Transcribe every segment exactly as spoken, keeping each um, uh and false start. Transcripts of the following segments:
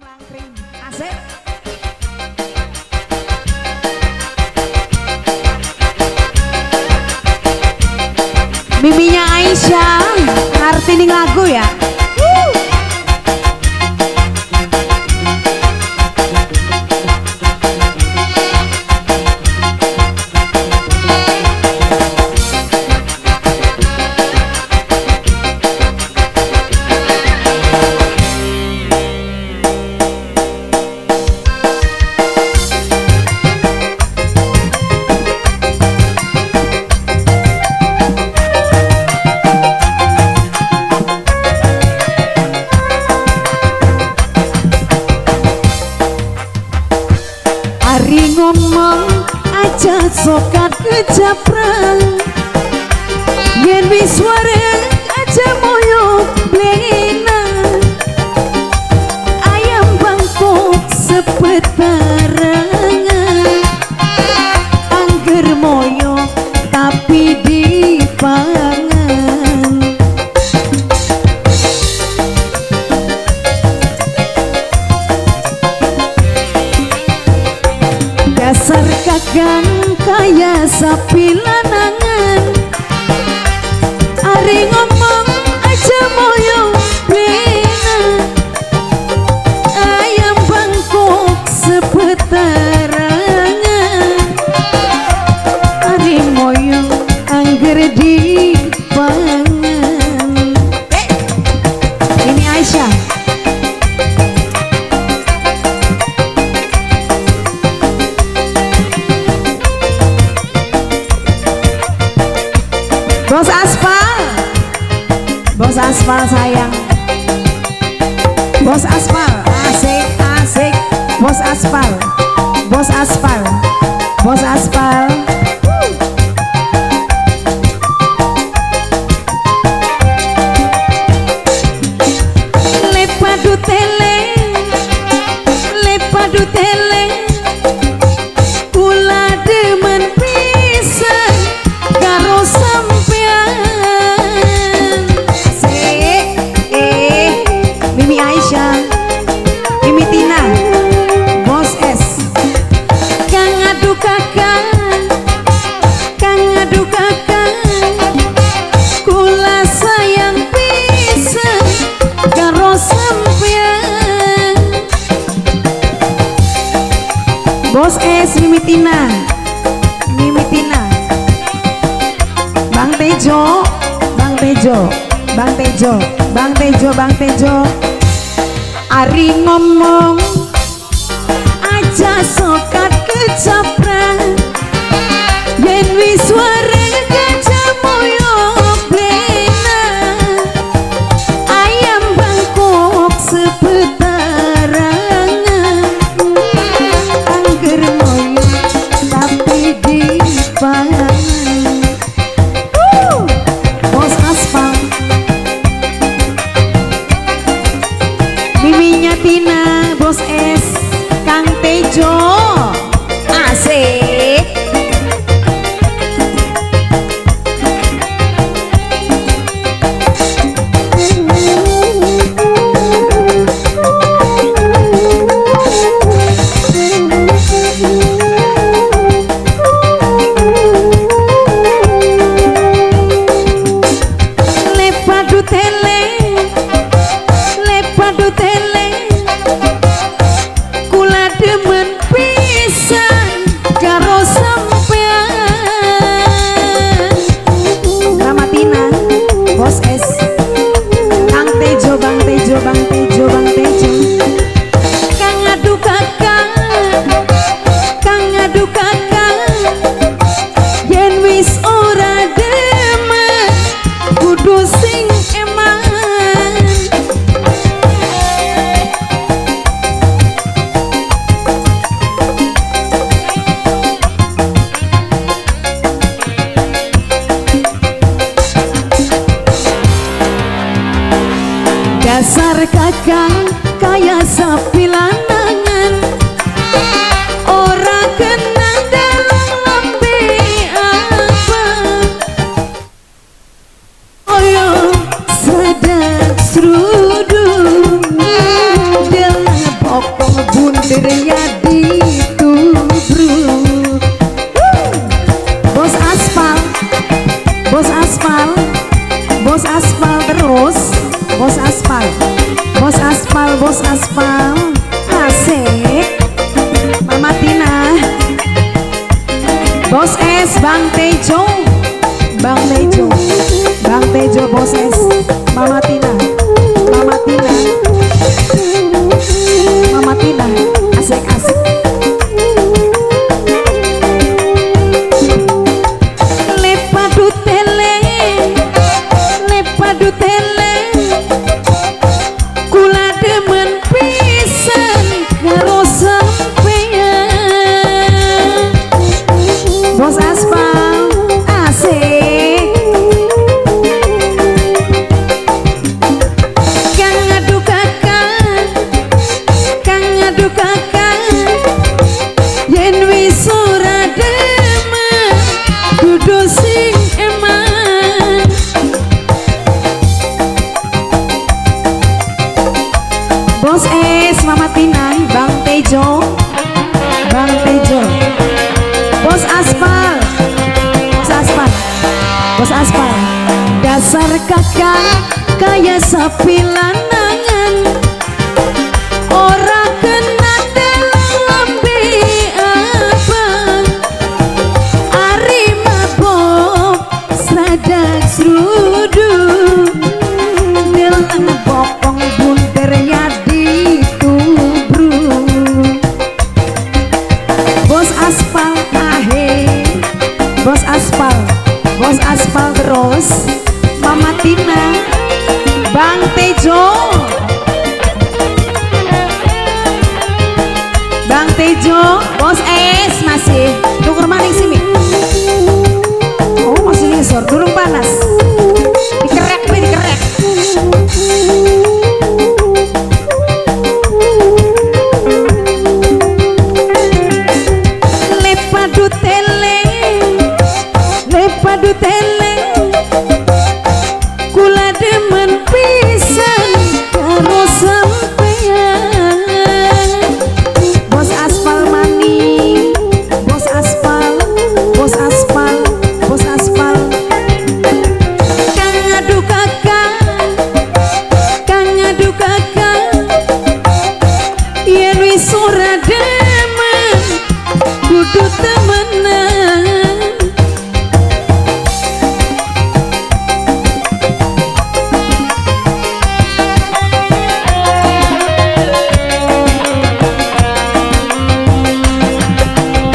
Tangkring. Asik. Miminya Aisyah, ngerti nih lagu ya? Woo. Ari ngomong aja sokat kejapran, yen wis wareng aja moyo blena, ayam bangkok sepetarangan, angger moyo tapi dipangan. Dasar kakang kaya sapi lanangan, ari ngomong aja moyo blena, ayam bangkok sepetarangan, ari moyo angger dipangan. Eh, ini Aisyah. Bos aspal, bos aspal sayang, bos aspal, asik asik, bos aspal, bos aspal, bos aspal. Lepadu tele, lepadu tele, kula demen pisan karo sampean. Asik, eh, Mimi Aisyah, Mimi Tina, Bos S, Kang Adu Kakang, Kang Adu Kakang, kula sayang pisan karo sampean. Bos S, Mimi Tina, Mimi Tina, Bang Tejo, Bang Tejo, Bang Tejo, Bang Tejo, Bang Tejo. Ari ngomong aja sokat kejapran, yen wis wareng aja moyo blena, ayam bangkok sepetarangan, angger moyo tapi dipangan. Bos aspal, Miminya Tina, Bos S, Kang Tejo, asik. Lepadu tele, lepadu tele, kula demen pisan karo sampean. Ramatina, Bos S, Kang Tejo, Bang Tejo, Bang Tejo, Bang Tejo. Kang Adu Kakang, Kang Adu Kakang, yen wis ora demen kudu sing eman. Dasar kakang kaya sapi lanangan, ora kena dalam lambe apa. Oyo sedang seruduk dalam pok bundernya ditubruk. Bos aspal, bos aspal, bos aspal terus, bos aspal, bos aspal, bos aspal, asik. Mama Tina, bos es, Bang Tejo, Bang Tejo, Bang Tejo, bos es, Mama Tina, Mama Tina, Mama Tina, asik-asik. Lepadu tele, lepadu tele, kula demen pisan karo sampeyan. Bos aspal, asik. Kang ngadu kakak, kang ngadu kakak, yen wis ora demen dudu sing eman. Bos es, Mama Tina, Bang Tejo, Bang Tejo, bos aspal, bos aspal, bos aspal. Dasar kakak kaya sapi lanangan, ora kena lambe abang. Ari mabok sadak serudu, delang bokong bundernya ditubruk. Bos aspal ahe, bos aspal, bos aspal terus. Mama Tina, Bang Tejo, Bang Tejo, bos es masih tukur maning sini. Oh masih ngisor, durung panas. Dikerek, be dikerek. Lepadu tele, lepadu tele, kula demen pisan karo sampeyan. Bos aspal mani, bos aspal, bos aspal, bos aspal. Kang ngadu kakak, kang ngadu kakak, yen wis ora demen kudu temenan.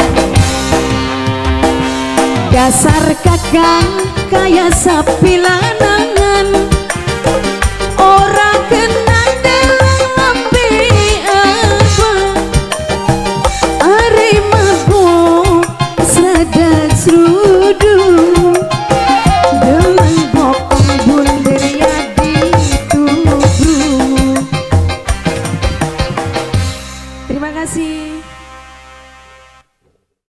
Dasar kakak kaya sapi lanang,